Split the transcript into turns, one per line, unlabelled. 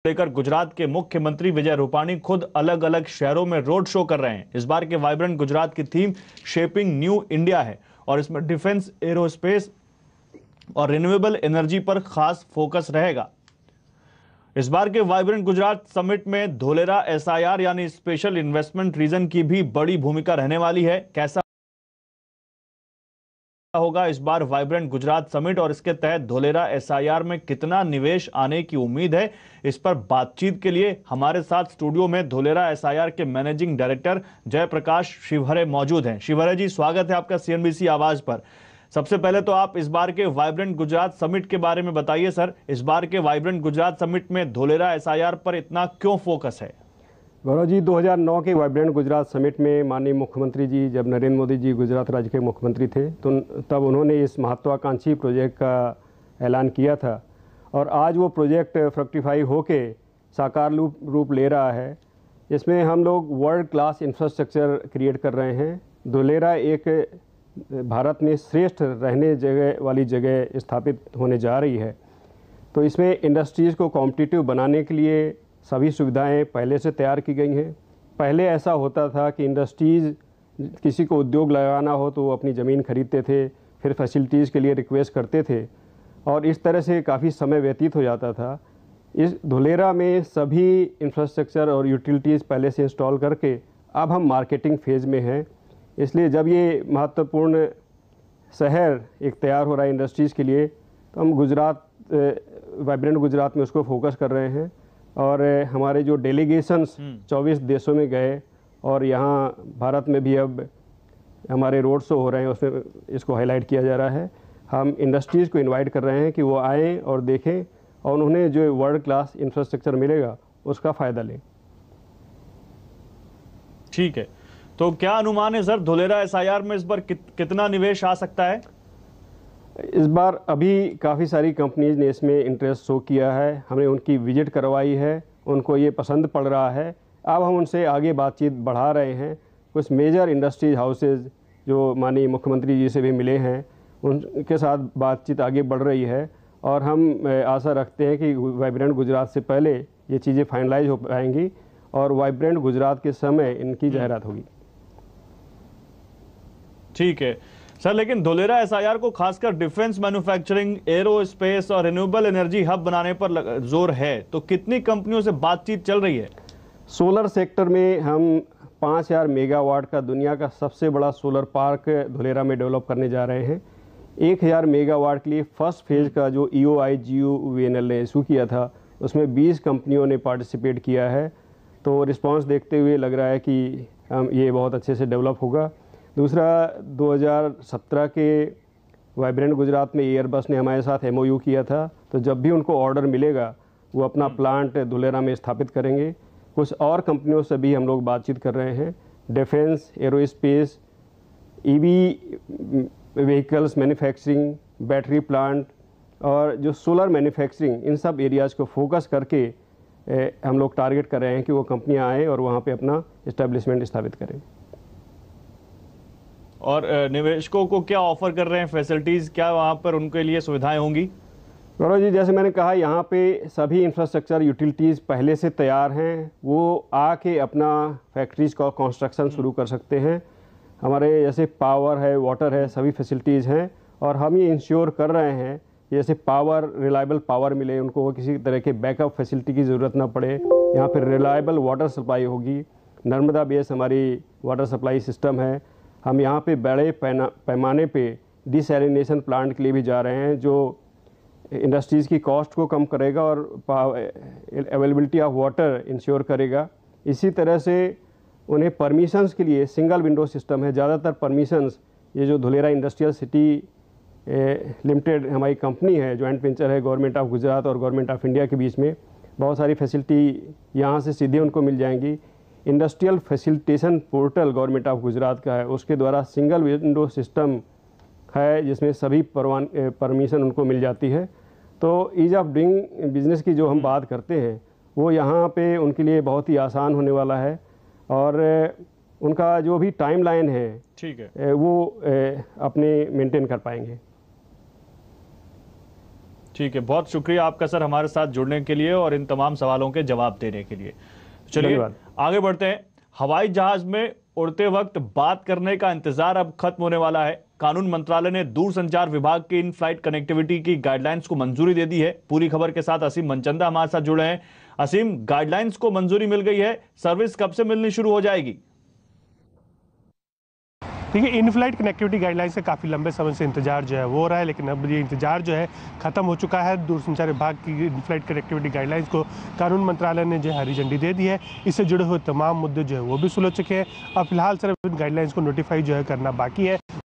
लेकर गुजरात के मुख्यमंत्री विजय रूपाणी खुद अलग अलग शहरों में रोड शो कर रहे हैं। इस बार के वाइब्रेंट गुजरात की थीम शेपिंग न्यू इंडिया है और इसमें डिफेंस, एरोस्पेस और रिन्यूएबल एनर्जी पर खास फोकस रहेगा। इस बार के वाइब्रेंट गुजरात समिट में धोलेरा एसआईआर यानी स्पेशल इन्वेस्टमेंट रीजन की भी बड़ी भूमिका रहने वाली है। कैसा होगा इस बार वाइब्रेंट गुजरात समिट और इसके तहत धोलेरा एसआईआर में कितना निवेश आने की उम्मीद है, इस पर बातचीत के लिए हमारे साथ स्टूडियो में धोलेरा एसआईआर के मैनेजिंग डायरेक्टर जयप्रकाश शिवहरे मौजूद हैं। शिवहरे जी, स्वागत है आपका सीएनबीसी आवाज पर। सबसे पहले तो आप इस बार के वाइब्रेंट गुजरात समिट के बारे में बताइए सर। इस बार के वाइब्रेंट गुजरात समिट में धोलेरा एसआईआर पर इतना क्यों फोकस है?
गौरव जी, 2009 के वाइब्रेंट गुजरात समिट में माननीय मुख्यमंत्री जी, जब नरेंद्र मोदी जी गुजरात राज्य के मुख्यमंत्री थे, तो तब उन्होंने इस महत्वाकांक्षी प्रोजेक्ट का ऐलान किया था और आज वो प्रोजेक्ट फ्रक्टिफाई होके साकार रूप ले रहा है। इसमें हम लोग वर्ल्ड क्लास इंफ्रास्ट्रक्चर क्रिएट कर रहे हैं। धोलेरा एक भारत में श्रेष्ठ रहने वाली जगह स्थापित होने जा रही है। तो इसमें इंडस्ट्रीज़ को कॉम्पिटिटिव बनाने के लिए सभी सुविधाएं पहले से तैयार की गई हैं। पहले ऐसा होता था कि इंडस्ट्रीज़, किसी को उद्योग लगाना हो तो वो अपनी ज़मीन खरीदते थे, फिर फैसिलिटीज़ के लिए रिक्वेस्ट करते थे और इस तरह से काफ़ी समय व्यतीत हो जाता था। इस धोलेरा में सभी इंफ्रास्ट्रक्चर और यूटिलिटीज़ पहले से इंस्टॉल करके अब हम मार्केटिंग फेज़ में हैं। इसलिए जब ये महत्वपूर्ण शहर एक तैयार हो रहा है इंडस्ट्रीज़ के लिए, तो हम वाइब्रेंट गुजरात में उसको फोकस कर रहे हैं और हमारे जो डेलीगेशंस 24 देशों में गए और यहाँ भारत में भी अब हमारे रोड शो हो रहे हैं, उसमें इसको हाईलाइट किया जा रहा है। हम इंडस्ट्रीज़ को इनवाइट कर रहे हैं कि वो आएँ और देखें और उन्हें जो वर्ल्ड क्लास इंफ्रास्ट्रक्चर मिलेगा उसका फ़ायदा लें।
ठीक है, तो क्या अनुमान है सर, धोलेरा एसआईआर में इस बार कितना निवेश आ सकता है?
इस बार अभी काफ़ी सारी कंपनीज ने इसमें इंटरेस्ट शो किया है। हमने उनकी विजिट करवाई है, उनको ये पसंद पड़ रहा है। अब हम उनसे आगे बातचीत बढ़ा रहे हैं। कुछ मेजर इंडस्ट्रीज हाउसेज जो माननीय मुख्यमंत्री जी से भी मिले हैं, उनके साथ बातचीत आगे बढ़ रही है और हम आशा रखते हैं कि वाइब्रेंट गुजरात से पहले ये चीज़ें फाइनलाइज हो पाएंगी और वाइब्रेंट गुजरात के समय इनकी जाहिरात होगी।
ठीक है सर, लेकिन धोलेरा एसआईआर को खासकर डिफेंस, मैन्युफैक्चरिंग, एरोस्पेस और रिन्यूएबल एनर्जी हब बनाने पर जोर है, तो कितनी कंपनियों से बातचीत चल रही है?
सोलर सेक्टर में हम 5000 मेगावाट का दुनिया का सबसे बड़ा सोलर पार्क धोलेरा में डेवलप करने जा रहे हैं। 1000 मेगावाट के लिए फर्स्ट फेज़ का जो EOIGUVNL ने इशू किया था, उसमें 20 कंपनियों ने पार्टिसिपेट किया है। तो रिस्पांस देखते हुए लग रहा है कि ये बहुत अच्छे से डेवलप होगा। दूसरा, 2017 के वाइब्रेंट गुजरात में एयरबस ने हमारे साथ MOU किया था, तो जब भी उनको ऑर्डर मिलेगा वो अपना प्लांट धोलेरा में स्थापित करेंगे। कुछ और कंपनियों से भी हम लोग बातचीत कर रहे हैं। Defence, aerospace, EV vehicles manufacturing, battery plant और जो सोलर मैन्युफैक्चरिंग, इन सब एरियाज़ को फोकस करके हम लोग टारगेट कर रहे हैं कि वो कंपनियां आएँ और वहाँ पे अपना इस्टेब्लिशमेंट स्थापित करें।
और निवेशकों को क्या ऑफर कर रहे हैं, फैसिलिटीज़ क्या वहाँ पर उनके लिए सुविधाएं होंगी?
गौरव जी, जैसे मैंने कहा, यहाँ पे सभी इंफ्रास्ट्रक्चर यूटिलिटीज़ पहले से तैयार हैं। वो आके अपना फैक्ट्रीज़ का कंस्ट्रक्शन शुरू कर सकते हैं। हमारे जैसे पावर है, वाटर है, सभी फैसिलिटीज़ हैं और हम ये इंश्योर कर रहे हैं जैसे पावर, रिलायबल पावर मिले उनको, किसी तरह के बैकअप फैसिलिटी की ज़रूरत ना पड़े। यहाँ पर रिलायबल वाटर सप्लाई होगी। नर्मदा बेस हमारी वाटर सप्लाई सिस्टम है। हम यहाँ पे बड़े पैमाने पे डिसैलिनेशन प्लांट के लिए भी जा रहे हैं, जो इंडस्ट्रीज़ की कॉस्ट को कम करेगा और अवेलेबिलिटी ऑफ वाटर इंश्योर करेगा। इसी तरह से उन्हें परमिशंस के लिए सिंगल विंडो सिस्टम है। ज़्यादातर परमिशंस, ये जो धोलेरा इंडस्ट्रियल सिटी लिमिटेड हमारी कंपनी है, जॉइंट वेंचर है गवर्नमेंट ऑफ गुजरात और गवर्नमेंट ऑफ इंडिया के बीच में, बहुत सारी फैसिलिटी यहाँ से सीधे उनको मिल जाएंगी। Industrial facilitation portal government of Gujarat का है, उसके द्वारा सिंगल विंडो सिस्टम है जिसमें सभी परमिशन उनको मिल जाती है। तो ईज़ ऑफ डूइंग बिजनेस की जो हम बात करते हैं वो यहाँ पे उनके लिए बहुत ही आसान होने वाला है और उनका जो भी टाइमलाइन है,
ठीक है,
वो अपने मेंटेन कर पाएंगे।
ठीक है, बहुत शुक्रिया आपका सर हमारे साथ जुड़ने के लिए और इन तमाम सवालों के जवाब देने के लिए। चलिए आगे बढ़ते हैं। हवाई जहाज में उड़ते वक्त बात करने का इंतजार अब खत्म होने वाला है। कानून मंत्रालय ने दूरसंचार विभाग की इन फ्लाइट कनेक्टिविटी की गाइडलाइंस को मंजूरी दे दी है। पूरी खबर के साथ असीम मनचंदा हमारे साथ जुड़े हैं। असीम, गाइडलाइंस को मंजूरी मिल गई है, सर्विस कब से मिलनी शुरू हो जाएगी?
देखिए, इन फ्लाइट कनेक्टिविटी गाइडलाइंस से काफ़ी लंबे समय से इंतजार जो है वो हो रहा है, लेकिन अब ये इंतजार जो है ख़त्म हो चुका है। दूरसंचार विभाग की इन फ्लाइट कनेक्टिविटी गाइडलाइंस को कानून मंत्रालय ने जो है हरी झंडी दे दी है। इससे जुड़े हुए तमाम मुद्दे जो है वो भी सुलझ चुके हैं। अब फिलहाल सिर्फ इन गाइडलाइंस को नोटिफाई जो है करना बाकी है।